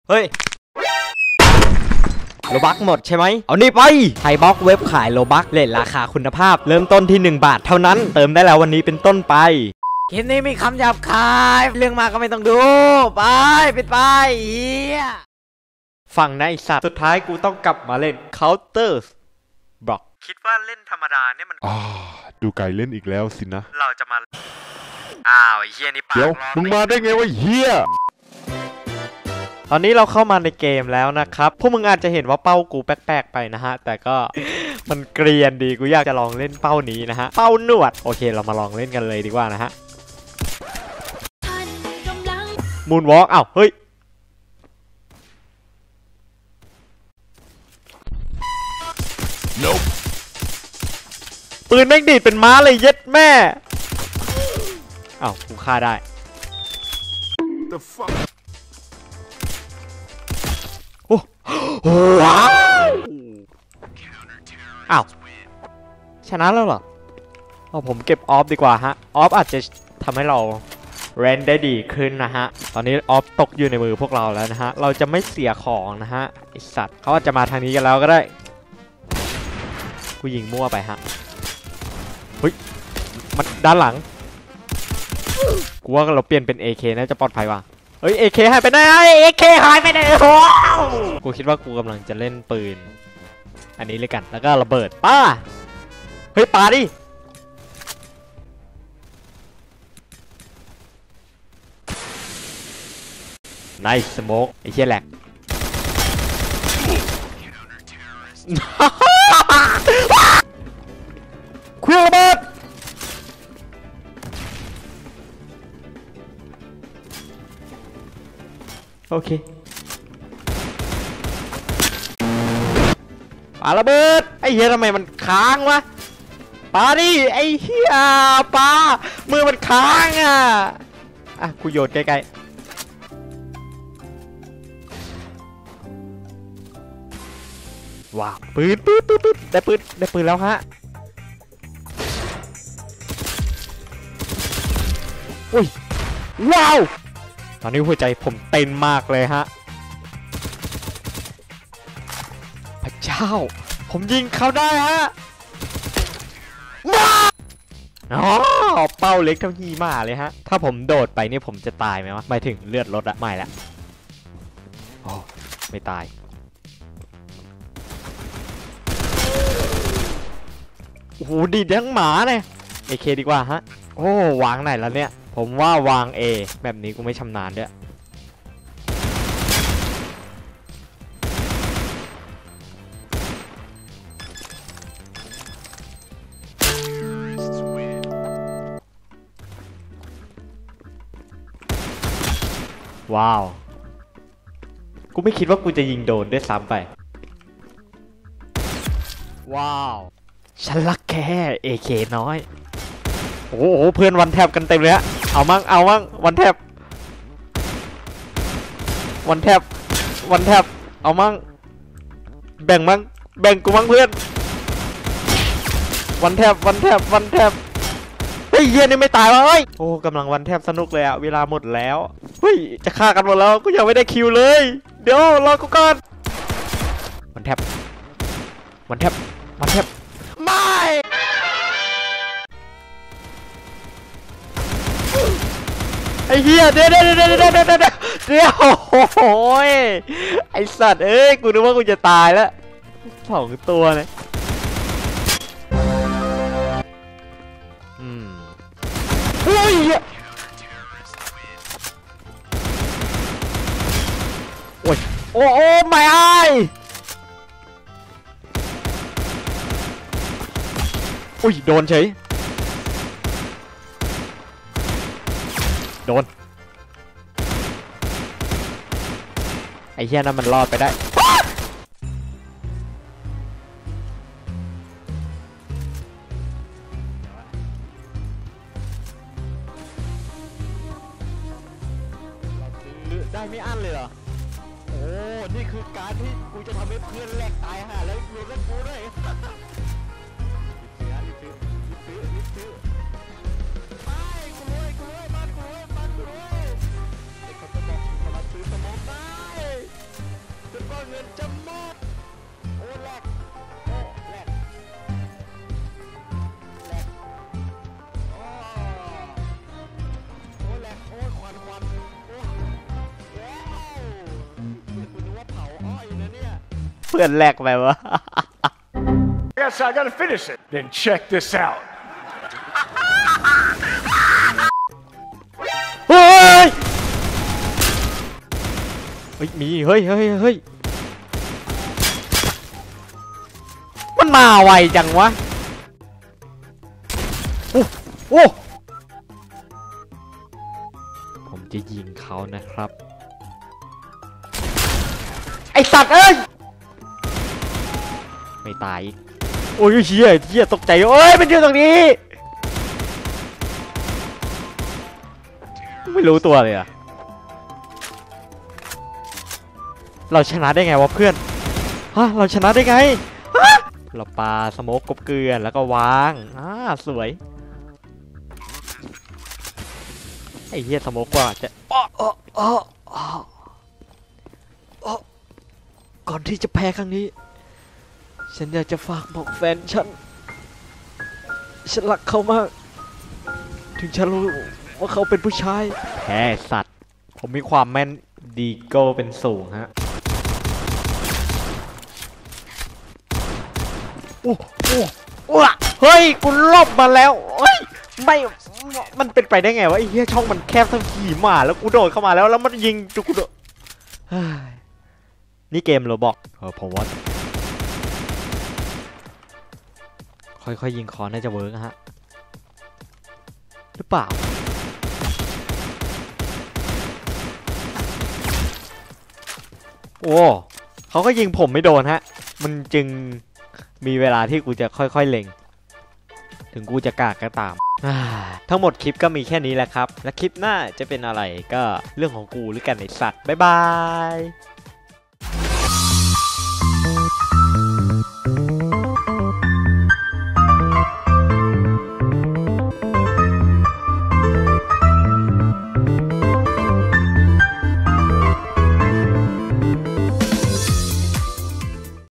เฮ้ยโลบักหมดใช่ไหมเอานี่ไปไทยบล็อกเว็บขายโลบักเลทราคาคุณภาพเริ่มต้นที่1 บาทเท่านั้นเติมได้แล้ววันนี้เป็นต้นไปคลิปนี้มีคำหยาบคายเรื่องมากก็ไม่ต้องดูไปปิดไปเฮียฝั่งในสัตว์สุดท้ายกูต้องกลับมาเล่น Counter Block คิดว่าเล่นธรรมดาเนี่ยมันดูไก่เล่นอีกแล้วสินะเราจะมาอ้าวไอ้เฮียนี่ปากเดี๋ยวมึงมาได้ไงวะเฮียตอนนี้เราเข้ามาในเกมแล้วนะครับพวกมึงอาจจะเห็นว่าเป้ากูแปลกๆไปนะฮะแต่ก็มันเกรียนดีกูอยากจะลองเล่นเป้านี้นะฮะเป้าหนวดโอเคเรามาลองเล่นกันเลยดีกว่านะฮะมูนวอล์กอ้าวเฮ้ยปืนแม่งดีดเป็นม้าเลยเย็ดแม่อ้าวกูฆ่าได้โอ้โหว้าวอ้าวชนะแล้วเหรอเอาผมเก็บออฟดีกว่าฮะออฟอาจจะทำให้เราเรนได้ดีขึ้นนะฮะตอนนี้ออฟตกอยู่ในมือพวกเราแล้วนะฮะเราจะไม่เสียของนะฮะไอสัตว์เขาอาจจะมาทางนี้กันแล้วก็ได้กูยิงมั่วไปฮะเฮ้ยมันด้านหลังกูว่าเราเปลี่ยนเป็น AK น่าจะปลอดภัยว่ะเฮ้ย AK หายไปไหน AK หายไปไหนโอ้กูคิดว่ากูกำลังจะเล่นปืนอันนี้เลยกันแล้วก็ระเบิดป้าเฮ้ยปาดิไนส์สโมกไอ้เชี่ยแหลกเครื่องระเบิดโอเคปาระเบิดไอ้เหี้ยทำไมมันค้างวะปาดิไอ้เหี้ยปามือมันค้างอ่ะกูโยนใกล้ๆว้าวปืนได้ปืนแล้วฮะอุ้ยว้าวตอนนี้หัวใจผมเต้นมากเลยฮะพระเจ้าผมยิงเขาได้ฮะอ๋อเป้าเล็กเท่าหี้มาเลยฮะถ้าผมโดดไปนี่ผมจะตายไหมวะหมายถึงเลือดลดอะไม่ละอ๋อไม่ตายโอ้โหดีดังหมาเนี่ยAKดีกว่าฮะโอ้วางไหนแล้วเนี่ยผมว่าวาง A แบบนี้กูไม่ชำนาญด้วยว้าวกูไม่คิดว่ากูจะยิงโดนด้วยซ้ำไปว้าวฉันรักแค่ AK น้อยโอ้โหเพื่อนวันแทบกันเต็มเลยฮะเอามั่งวันแทบเอามั่งแบ่งกูมั่งเพื่อนวันแทบเฮ้ยเหี้ยนี่ไม่ตายวะเฮ้ยโอ้กำลังวันแทบสนุกเลยอะเวลาหมดแล้วเฮ้ยจะฆ่ากันหมดแล้วกูยังไม่ได้คิวเลยเดี๋ยวรอกูก่อนวันแทบไม่ไอ้เหี้ยเดี๋ยวโอ้ยไอ้สัตว์เอ้ยกูนึกว่ากูจะตายแล้ว2 ตัวเลยเฮ้ยโอ้ไม่ไออุ้ยโดนเฉยโดนไอ้เหี้ยนั่นมันรอดไปได้ได้ไม่อั้นเลยเหรอโอ้นี่คือการที่กูจะทำให้เพื่อนแหลกตายห่าแล้วรวมกันกูด้วยรีบซื้อไปกูรวยบ้านกูรวยไอ้คนจะบอกกูกำลังซื้อสมองได้เพื่อนแลกไปวะ Yes, I gotta finish it. Then check this out. เฮ้ย เฮ้ย มี เฮ้ย มันมาไวจังวะ โอ้ ผมจะยิงเขานะครับ ไอสัตว์เอ้ย ไม่ตายอีกโอ้ยเชี่ยตกใจโอ้ยมันอยู่ตรงนี้ ไม่รู้ตัวเลยอะเราชนะได้ไงวะเพื่อนฮะเราชนะได้ไงฮะเราปาสโมกกบเกลือนแล้วก็วางสวยไอ้เหี้ยสโมกกว่าจะก่อนที่จะแพ้ครั้งนี้ฉันอยากจะฝากบอกแฟนฉันรักเขามากถึงฉันรู้ว่าเขาเป็นผู้ชายแพ้สัตว์ผมมีความแม่นดีโก้เป็นสูงฮะเฮ้ยกูลบมาแล้วไม่มันเป็นไปได้ไงวะไอ้เหี้ยช่องมันแคบทั้งขี่มาแล้วกูโดดเข้ามาแล้วมันยิงกูโดดนี่เกมโรบอกผมว่าค่อยๆยิงคอน่าจะเวิร์กฮะหรือเปล่าโอ้เขาก็ยิงผมไม่โดนฮะมันจึงมีเวลาที่กูจะค่อยๆเล็งถึงกูจะกากก็ตามทั้งหมดคลิปก็มีแค่นี้แหละครับและคลิปหน้าจะเป็นอะไรก็เรื่องของกูหรือกันไอ้สัตว์บ๊ายบาย